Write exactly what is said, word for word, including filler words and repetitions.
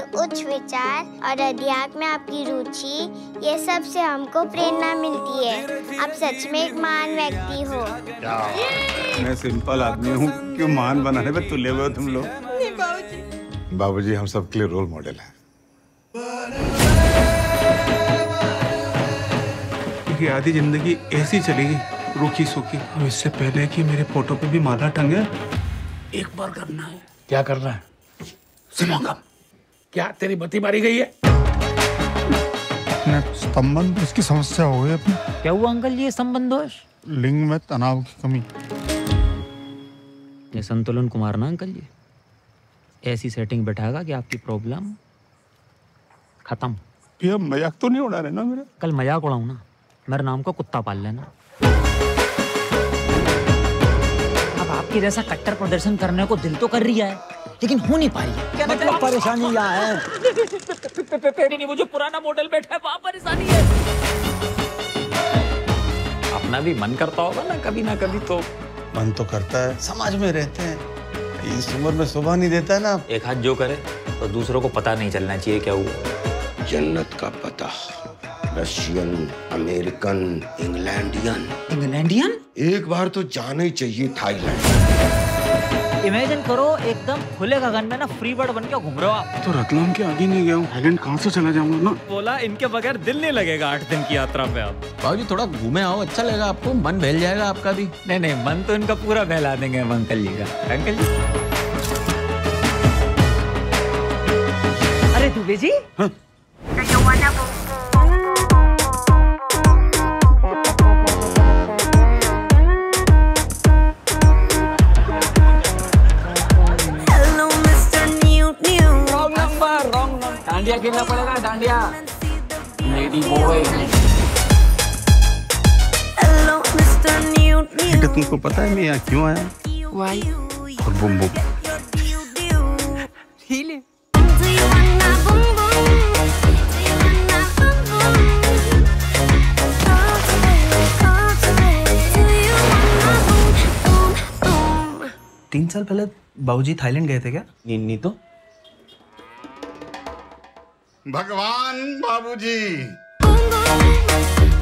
उच्च विचार और अध्यात्म में आपकी रुचि, ये सब से हमको प्रेरणा मिलती है। आप सच में एक महान व्यक्ति हो। क्या? मैं सिंपल आदमी हूँ, क्यों महान बनाने पे तुले हुए हो तुम लोग? नहीं बाबूजी। बाबूजी हम सबके लिए रोल मॉडल हैं। क्योंकि आधी जिंदगी ऐसी चलेगी, रूखी सूखी। अब इससे पहले कि मेरे फोटो पे भी माला टंगे, एक बार करना है। क्या करना है? समागम। क्या तेरी बत्ती मारी गई है? संबंध उसकी समस्या हो गई अपनी। क्या हुआ अंकल जी? संबंध दोष? लिंग में तनाव की कमी। ये संतुलन कुमार ना अंकल जी, ऐसी सेटिंग बैठाएगा कि आपकी प्रॉब्लम खत्म। ये मजाक तो नहीं उड़ा रहे ना मेरा? कल मजाक उड़ाऊं ना, मेरे नाम को कुत्ता पाल लेना। अब आपके जैसा कट्टर प्रदर्शन करने को दिल तो कर रही है, लेकिन हो नहीं पा रही है। क्या मतलब परेशानी क्या है? तेरी नहीं, वो जो पुराना मॉडल बैठा है वहाँ परेशानी है। अपना भी मन करता होगा ना कभी ना कभी तो। मन तो करता है, समाज में रहते हैं, इस उम्र में शोभा नहीं देता है ना। एक हाथ जो करे तो दूसरों को पता नहीं चलना चाहिए क्या हुआ। जन्नत का पता, रशियन, अमेरिकन, इंग्लैंडियन। इंग्लैंडियन? एक बार तो जाना ही चाहिए थाईलैंड। इमेजिन करो एकदम खुले गगन में ना फ्री बर्ड बन के घूम रहे हो आप। तो रतलाम के आगे नहीं गया हूँ, थाईलैंड कहाँ से चला जाऊंगा ना? बोला इनके बगैर दिल नहीं लगेगा आठ दिन की यात्रा पे। आप बाबूजी थोड़ा घूमे आओ, अच्छा लगेगा आपको, मन बहल जाएगा आपका भी। नहीं नहीं, मन तो इनका पूरा बहला देंगे हम अंकल जी का। अंकल जी। अरे दुबे जी। हाँ? डांडिया खेलना पड़ेगा, डांडिया। Lady boy. बेटा तुमको पता है मैं यहाँ क्यों आया? Why? और बुम बुम। Really? तीन साल पहले बाबूजी थाईलैंड गए थे क्या? नहीं नहीं तो भगवान बाबूजी।